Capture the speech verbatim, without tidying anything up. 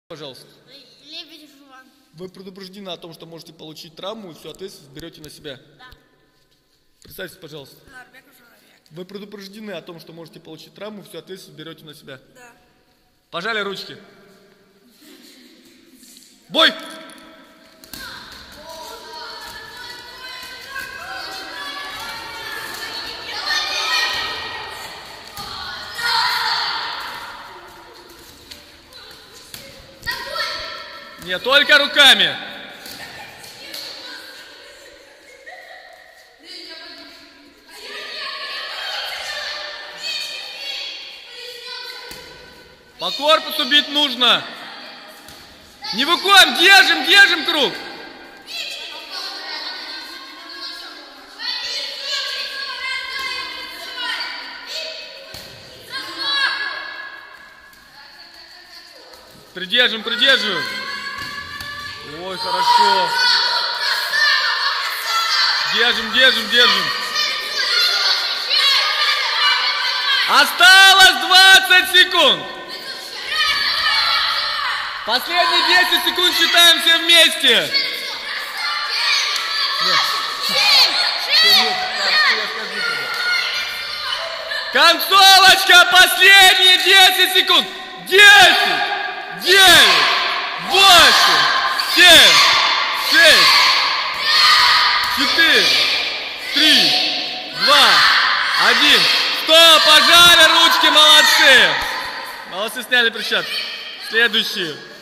Пожалуйста. Лебедев Иван. Вы предупреждены о том, что можете получить травму и всю ответственность берете на себя. Да. Представьтесь, пожалуйста. Нарбеков Журавек. Вы предупреждены о том, что можете получить травму и всю ответственность берете на себя. Да. Пожали ручки. Бой! Не только руками. По корпусу бить нужно. Не выходим, держим, держим круг. Придержим, придерживаем. Ой, хорошо. Держим, держим, держим. Осталось двадцать секунд. Последние десять секунд считаем все вместе. Концовочка, последние десять секунд. Десять, девять, восемь, семь, шесть, четыре, три, два, один. Стоп, пожали ручки, молодцы. Молодцы, сняли перчатки. Следующие.